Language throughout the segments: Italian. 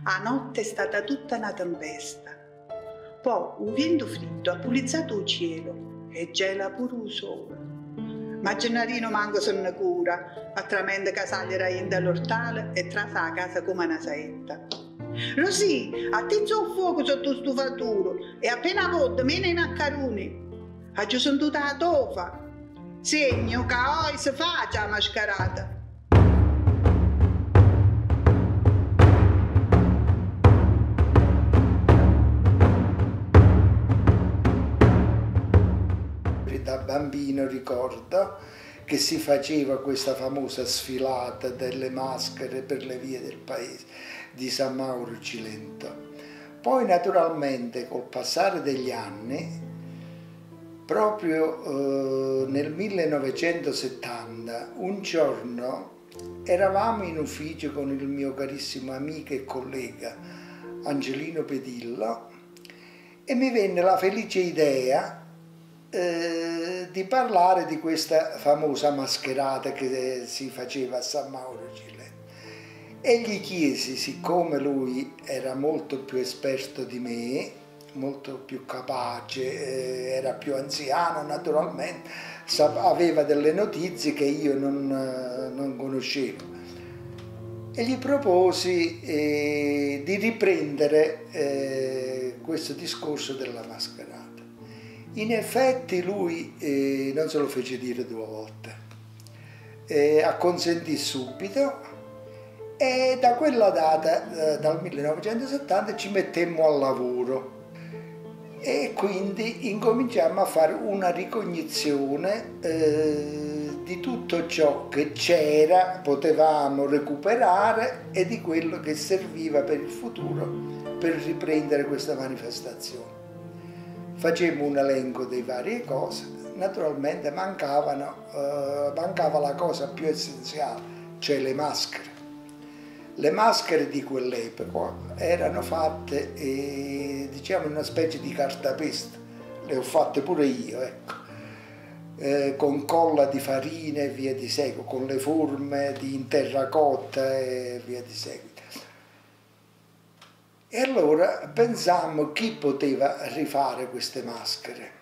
A notte è stata tutta una tempesta. Poi un vento fritto ha pulizzato il cielo e gela pure il sole. Ma Gennarino manco se ne cura, altrimenti casaglia era all'ortale e trasa a casa come una saetta. Rosì, attizza il fuoco sotto stufaturo e appena vodda mena i maccaroni. Ha già sentito la tofa. Segno che oggi si faccia la mascherata. Da bambino ricordo che si faceva questa famosa sfilata delle maschere per le vie del paese di San Mauro Cilento. Poi naturalmente col passare degli anni, proprio nel 1970, un giorno eravamo in ufficio con il mio carissimo amico e collega Angelino Pedillo e mi venne la felice idea di parlare di questa famosa mascherata che si faceva a San Mauro Cilento. E gli chiesi, siccome lui era molto più esperto di me, molto più capace, era più anziano naturalmente, aveva delle notizie che io non conoscevo, e gli proposi di riprendere questo discorso della mascherata. In effetti lui non se lo fece dire due volte, acconsentì subito e da quella data, dal 1970, ci mettemmo al lavoro e quindi incominciammo a fare una ricognizione di tutto ciò che c'era, potevamo recuperare e di quello che serviva per il futuro per riprendere questa manifestazione. Facemmo un elenco di varie cose, naturalmente mancava la cosa più essenziale, cioè le maschere. Le maschere di quell'epoca erano fatte, diciamo, in una specie di cartapesta, le ho fatte pure io, ecco, con colla di farina e via di seguito, con le forme in terracotta e via di seguito. E allora pensammo chi poteva rifare queste maschere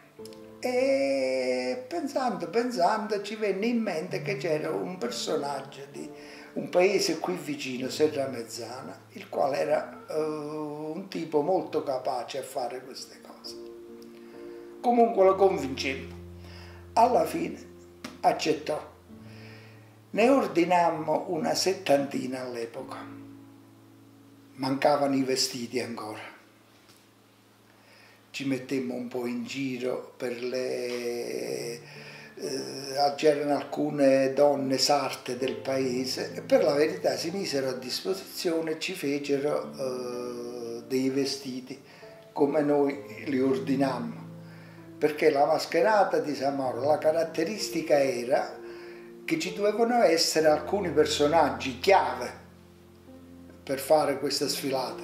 e pensando ci venne in mente che c'era un personaggio di un paese qui vicino, Serramezzana, il quale era un tipo molto capace a fare queste cose. Comunque lo convincemmo, alla fine accettò. Ne ordinammo una settantina all'epoca. Mancavano i vestiti ancora. Ci mettemmo un po' in giro c'erano alcune donne sarte del paese e per la verità si misero a disposizione e ci fecero dei vestiti come noi li ordinammo. Perché la mascherata di San Mauro, la caratteristica era che ci dovevano essere alcuni personaggi chiave per fare questa sfilata.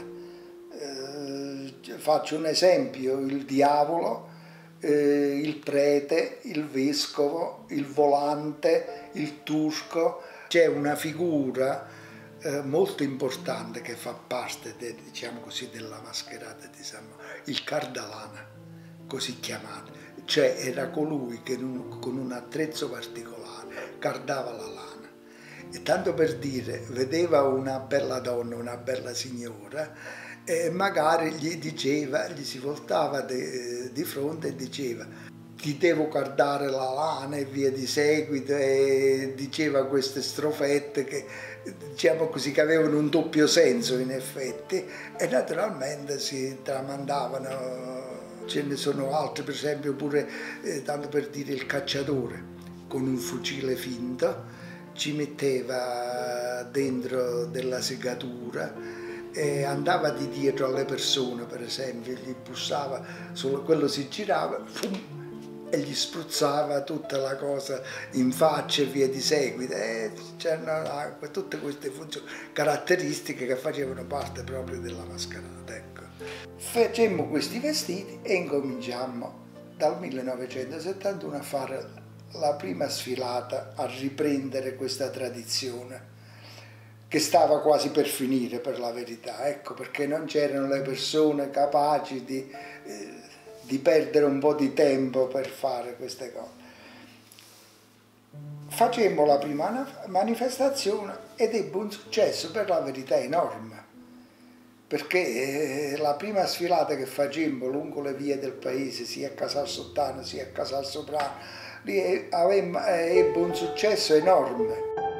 Faccio un esempio: il diavolo, il prete, il vescovo, il volante, il turco. C'è una figura molto importante che fa parte, diciamo così, della mascherata di San Mauro, il cardalana, così chiamato. Cioè era colui che con un attrezzo particolare cardava la lana. E tanto per dire, vedeva una bella donna, una bella signora, e magari gli si voltava di fronte e diceva: ti devo cardare la lana e via di seguito, e diceva queste strofette che, diciamo così, che avevano un doppio senso in effetti, e naturalmente si tramandavano. Ce ne sono altri, per esempio pure, tanto per dire, il cacciatore con un fucile finto ci metteva dentro della segatura e andava di dietro alle persone, per esempio, gli bussava, quello si girava, e gli spruzzava tutta la cosa in faccia e via di seguito. E c'erano tutte queste funzioni caratteristiche che facevano parte proprio della mascherata. Ecco. Facemmo questi vestiti e incominciammo dal 1971 a fare la prima sfilata, a riprendere questa tradizione. che stava quasi per finire, per la verità, ecco, perché non c'erano le persone capaci di perdere un po' di tempo per fare queste cose. Facemmo la prima manifestazione ed ebbe un successo, per la verità, enorme, perché la prima sfilata che facemmo lungo le vie del paese, sia a Casal Sottano sia a Casal Soprano, lì ebbe un successo enorme.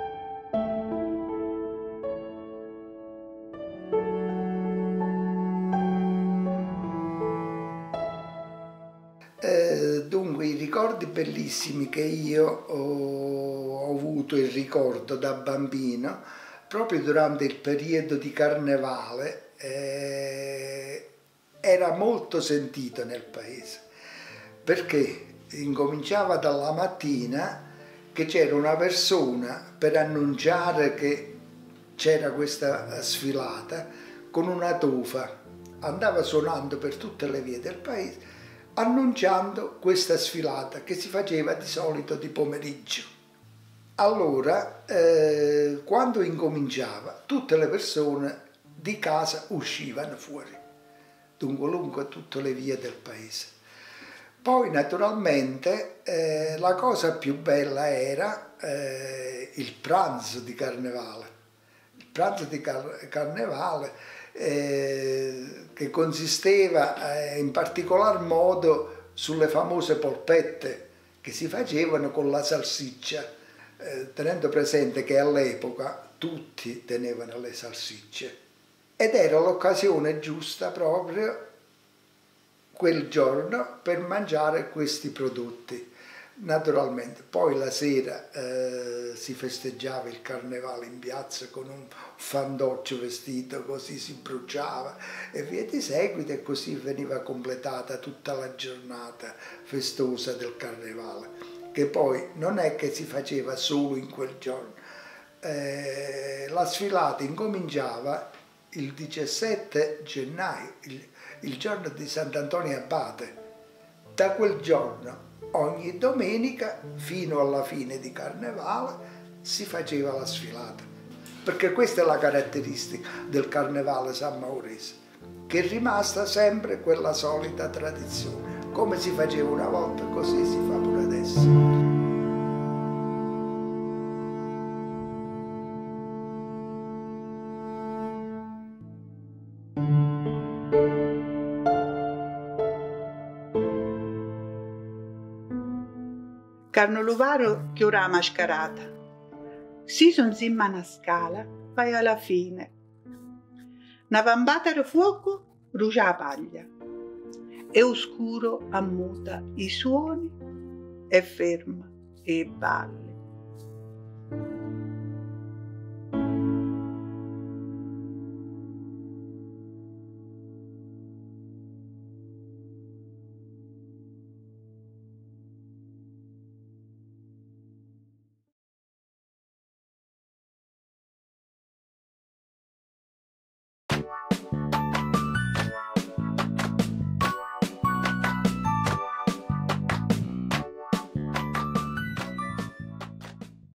Dunque, i ricordi bellissimi che io ho avuto in ricordo da bambino, proprio durante il periodo di Carnevale, era molto sentito nel paese, perché incominciava dalla mattina che c'era una persona per annunciare che c'era questa sfilata con una tofa, andava suonando per tutte le vie del paese annunciando questa sfilata che si faceva di solito di pomeriggio. Allora, quando incominciava, tutte le persone di casa uscivano fuori, dunque lungo tutte le vie del paese. Poi naturalmente la cosa più bella era il pranzo di Carnevale. Il pranzo di Carnevale che consisteva in particolar modo sulle famose polpette che si facevano con la salsiccia, tenendo presente che all'epoca tutti tenevano le salsicce. Ed era l'occasione giusta proprio quel giorno per mangiare questi prodotti. Naturalmente, poi la sera si festeggiava il Carnevale in piazza con un fandoccio vestito, così si bruciava e via di seguito, e così veniva completata tutta la giornata festosa del Carnevale, che poi non è che si faceva solo in quel giorno. La sfilata incominciava il 17 gennaio, il giorno di Sant'Antonio Abate. Da quel giorno ogni domenica fino alla fine di Carnevale si faceva la sfilata, perché questa è la caratteristica del Carnevale sammaurese, che è rimasta sempre quella solita tradizione, come si faceva una volta così si fa pure adesso. Carnoluvaro che ora mascherata. Si son zimma una scala, vai alla fine. Una vampata di fuoco brucia la paglia. È oscuro ammuta i suoni e ferma e balle.